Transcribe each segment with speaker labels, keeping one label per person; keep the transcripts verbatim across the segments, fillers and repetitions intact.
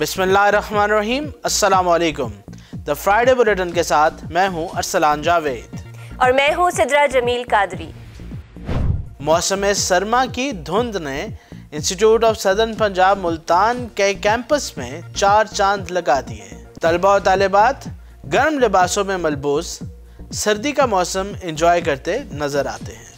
Speaker 1: बिस्मिल्लाहिर्रहमानिर्रहीम, अस्सलाम वालेकुम। द फ्राइडे बुलेटिन के साथ मैं हूं अरसलान जावेद
Speaker 2: और मैं हूं सिद्रा जमील कादरी।
Speaker 1: मौसम सरमा की धुंध ने institute of southern Punjab Multan के कैंपस में चार चांद लगा दिए। तलबा और तालिबात गर्म लिबासों में मलबूस सर्दी का मौसम एंजॉय करते नजर आते हैं।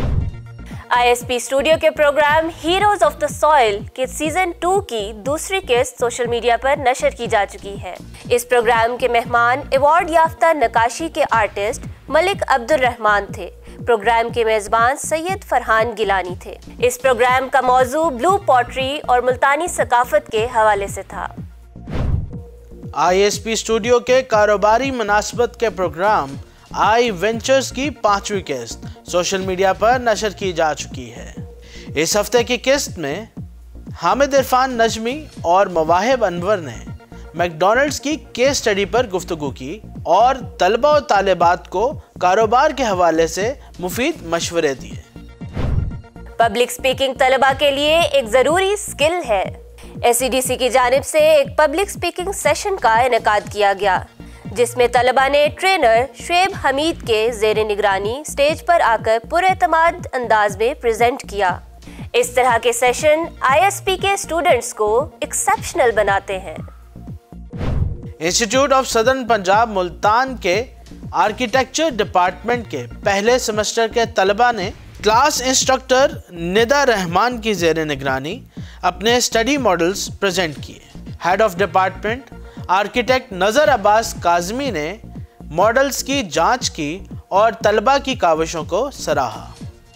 Speaker 2: आई एस पी स्टूडियो के programme heroes of the soil के सीजन टू की दूसरी किस्त सोशल मीडिया पर नशर की जा चुकी है। इस प्रोग्राम के मेहमान अवार्ड याफ्ता नकाशी के आर्टिस्ट मलिक अब्दुल रहमान थे। प्रोग्राम के मेजबान सैयद फरहान गिलानी थे। इस प्रोग्राम का मौजू ब्लू पॉटरी और मुल्तानी सकाफत के हवाले से था।
Speaker 1: आई एस पी स्टूडियो के कारोबारी मुनासबत के प्रोग्राम आई वेंचर्स की पांचवी किस्त सोशल मीडिया पर नशर की जा चुकी है। इस हफ्ते की किस्त में हामिद इरफान नजमी और मवाहिब अनवर ने मैकडॉनल्ड्स की केस स्टडी पर गुफ्तगू की और तलबा और तालिबात को कारोबार के हवाले से मुफीद मशवरे दिए।
Speaker 2: पब्लिक स्पीकिंग तलबा के लिए एक ज़रूरी स्किल है। एस ई डी सी की जानिब से एक पब्लिक स्पीकिंग सेशन का इनेकाद किया गया, जिसमें तलबा ने ट्रेनर शुएब हमीद के ज़ेरे निगरानी स्टेज पर आकर पुरएतमाद अंदाज में प्रेजेंट किया। इस तरह के सेशन आई एस पी के स्टूडेंट्स को एक्सेप्शनल बनाते हैं।
Speaker 1: Institute of southern Punjab Multan के आर्किटेक्चर डिपार्टमेंट के पहले सेमेस्टर के तलबा ने क्लास इंस्ट्रक्टर निदा रहमान की ज़ेरे निगरानी अपने स्टडी मॉडल्स प्रेजेंट किए। Head of department architect Nazar Abbas Kazmi ने मॉडल्स की जांच की और तलबा की काविशों को सराहा।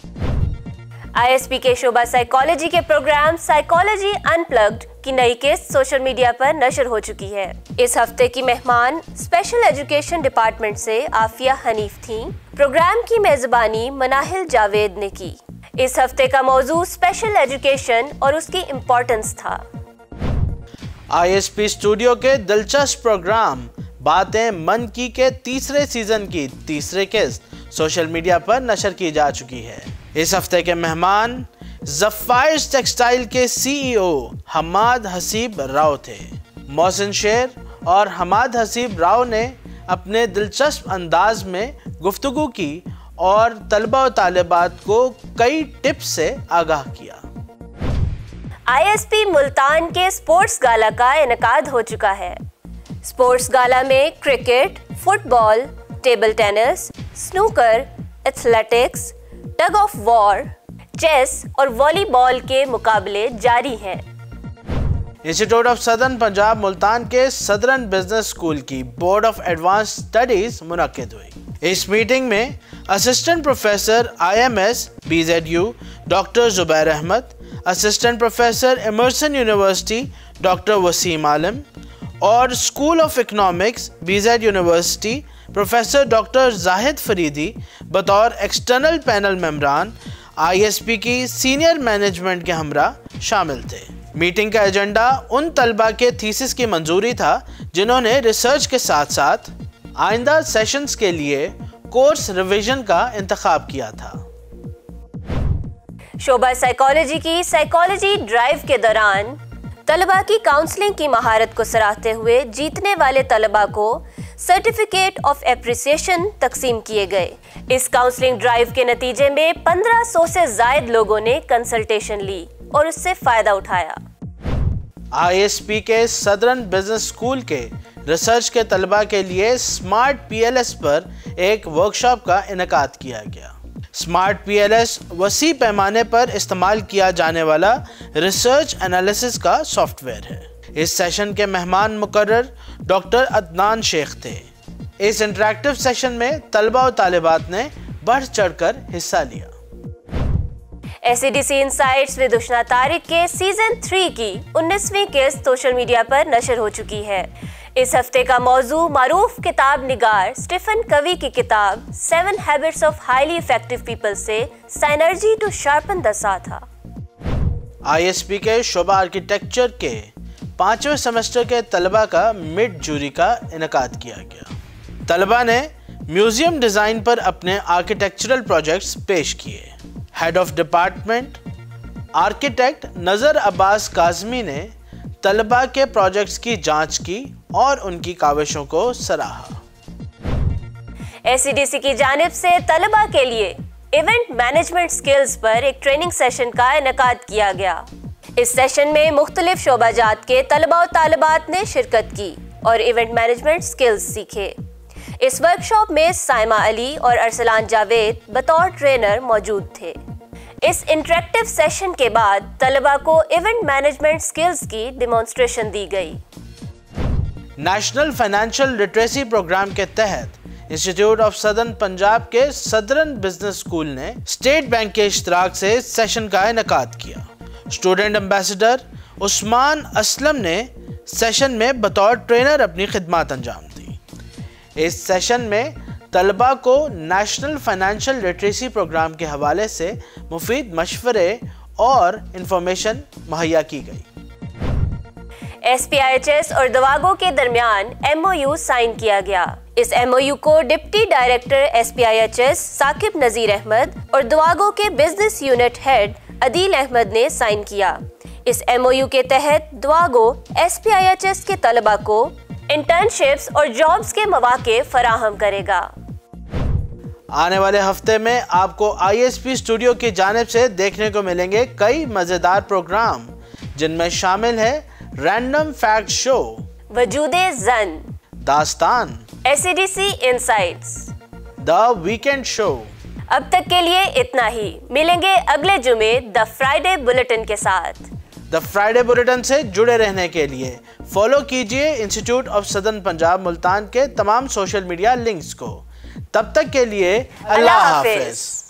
Speaker 2: आई एस पी के शोबा साइकोलॉजी के प्रोग्राम साइकोलॉजी अनप्लग्ड की नई किस्त सोशल मीडिया पर नशर हो चुकी है। इस हफ्ते की मेहमान स्पेशल एजुकेशन डिपार्टमेंट से आफिया हनीफ थीं। प्रोग्राम की मेजबानी मनाहिल जावेद ने की। इस हफ्ते का मौजू स्पेशल एजुकेशन और उसकी इम्पोर्टेंस था।
Speaker 1: आई एस पी स्टूडियो के दिलचस्प प्रोग्राम बातें मन की के तीसरे सीजन की तीसरी किस्त सोशल मीडिया पर नशर की जा चुकी है। इस हफ्ते के मेहमान ज़फ़ायर्स टेक्सटाइल के सी ई ओ हमाद हसीब राव थे। मोहसिन शेर और हमाद हसीब राव ने अपने दिलचस्प अंदाज में गुफ्तगू की और तलबा और तालिबात को कई टिप्स से आगाह किया।
Speaker 2: आई एस पी मुल्तान के स्पोर्ट्स गाला का इनेकाद हो चुका है। स्पोर्ट्स गाला में cricket, football, table tennis, snooker, athletics, tug of war, chess और वॉलीबॉल के मुकाबले जारी हैं।
Speaker 1: Institute of southern Punjab Multan के सदर्न बिजनेस स्कूल की बोर्ड ऑफ एडवांस स्टडीज मुनक्किद हुई। इस मीटिंग में assistant professor I M S B Z U doctor Zubair Ahmad, assistant professor Emerson university doctor Waseem Alam और school of economics B Z university professor doctor Zahid Faridi बतौर external panel मेंबरान I S P की senior management के हमरा शामिल थे। मीटिंग का एजेंडा उन तलबा के थीसिस की मंजूरी था जिन्होंने रिसर्च के साथ साथ आइंदा सेशंस के लिए कोर्स रिवीजन का इंतखाब किया था।
Speaker 2: शोबा साइकोलॉजी की साइकोलॉजी ड्राइव के दौरान तलबा की काउंसलिंग की महारत को सराहते हुए जीतने वाले तलबा को सर्टिफिकेट ऑफ एप्रिसिएशन तकसीम किए गए। इस काउंसलिंग ड्राइव के नतीजे में पंद्रह सौ से जायद लोगों ने कंसल्टेशन ली और उससे फायदा उठाया।
Speaker 1: आई एस पी के सदर्न बिजनेस स्कूल के रिसर्च के तलबा के लिए स्मार्ट पी एल एस पर एक वर्कशॉप का इनेकाद किया गया। स्मार्ट पी एल एस वसी पैमाने पर इस्तेमाल किया जाने वाला रिसर्च एनालिसिस का सॉफ्टवेयर है। इस सेशन के मेहमान मुकर्रर डॉक्टर अदनान शेख थे। इस इंटरैक्टिव सेशन में तलबा और तालिबात ने बढ़ चढ़कर हिस्सा लिया।
Speaker 2: S E D C insights with Ushna Tariq के सीजन थ्री की उन्नीसवीं किस्त सोशल मीडिया पर नशर हो चुकी है। इस हफ्ते का मौजू मारूफ किताब निगार स्टीफन कवी की किताब seven habits of highly effective people से synergy to sharpen the saw था।
Speaker 1: आई एस पी के शोबा आर्किटेक्चर के पांचवें सेमेस्टर के तलबा का मिड जूरी का इनेकाद किया गया। तलबा ने म्यूजियम डिज़ाइन पर अपने आर्किटेक्चरल प्रोजेक्ट्स पेश किए। Head of department architect Nazar Abbas Kazmi ने طلبہ کے پروجیکٹس کی جانچ کی اور ان کی کاوشوں کو سراہا۔
Speaker 2: ایس سی ڈی سی کی جانب سے طلبہ کے لیے ایونٹ مینجمنٹ سکلز پر ایک ٹریننگ سیشن کا انعقاد کیا گیا۔ اس سیشن میں مختلف شعبہ جات کے طلبہ و طالبات نے شرکت کی اور ایونٹ مینجمنٹ سکلز سیکھے۔ اس ورکشاپ میں سائمہ علی اور ارسلان جاوید بطور ٹرینر موجود تھے۔ اس انٹریکٹیو سیشن کے بعد طلبہ کو ایونٹ مینجمنٹ سکلز کی ڈیمونسٹریشن دی گئی۔
Speaker 1: نیشنل فائنینشیل لٹریسی پروگرام کے تحت انسٹیٹیوٹ آف سدرن پنجاب کے سدرن بزنس اسکول نے اسٹیٹ بینک کے اشتراک سے سیشن کا انعقاد کیا۔ اسٹوڈنٹ امبیسڈر عثمان اسلم نے سیشن میں بطور ٹرینر اپنی خدمات انجام دی۔ اس سیشن میں طلبہ کو نیشنل فائنینشیل لٹریسی پروگرام کے حوالے سے مفید مشورے اور انفارمیشن مہیا کی گئی۔
Speaker 2: S P I H S اور دواگو کے درمیان ایم او یو سائن کیا گیا۔ اس ایم او یو کو deputy director S P I H S Saqib Nazir Ahmad اور دواگو کے business unit head Adeel Ahmad نے سائن کیا۔ اس ایم او یو کے تحت دواگو S P I H S کے طلبہ کو انٹرنشپس اور جابز کے مواقع فراہم کرے گا۔
Speaker 1: آنے والے ہفتے میں آپ کو آئی ایس پی اسٹوڈیو کی جانب سے دیکھنے کو ملیں گے کئی مزیدار پروگرام، جن میں شامل ہے رینڈم فیکٹ شو،
Speaker 2: وجود زن،
Speaker 1: داستان،
Speaker 2: S C D C insights,
Speaker 1: the weekend show.
Speaker 2: اب تک کے لیے اتنا ہی، ملیں گے اگلے جمعے دا فرائیڈے بلیٹن کے ساتھ۔
Speaker 1: دا فرائیڈے بلیٹن سے جڑے رہنے کے لیے فالو کیجئے institute of southern Punjab Multan کے تمام سوشل میڈیا لنکس کو۔ تب تک کے لیے اللہ حافظ۔